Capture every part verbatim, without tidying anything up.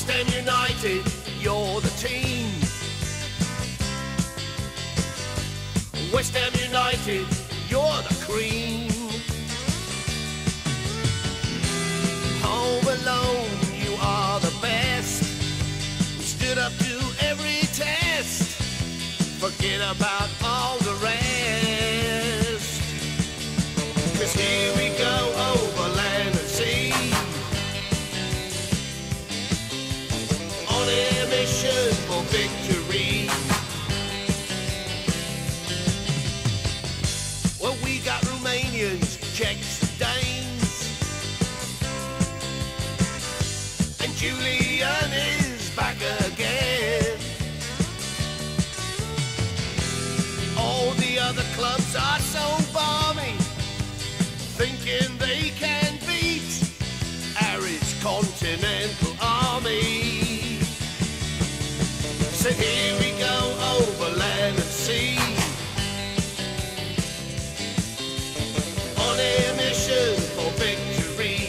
West Ham United, you're the team. West Ham United, you're the cream. Home alone, you are the best. We stood up to every test. Forget about all the rest. 'Cause here we go over land and sea, on a mission for victory. Well, we got Romanians, Czechs, Danes, and Julian is back again. All the other clubs are so balmy, thinking they can beat Harry's Continental Army. So here we go over land and sea, on a mission for victory.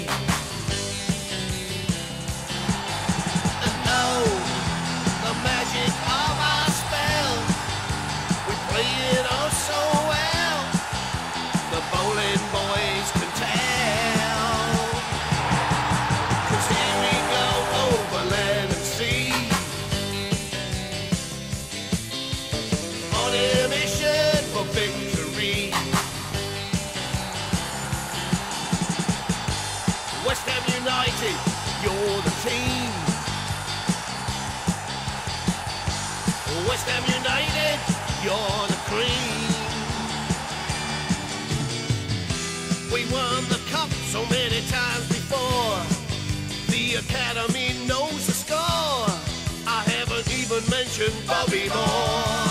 And oh, the magic of our spell, we play it oh so well, the bowling boys can tell. 'Cause here we go over land and sea, on a mission for victory. West Ham United, you're the team. West Ham United, you're the cream. We won the cup so many times before, the academy knows the score. I haven't even mentioned Bobby Moore.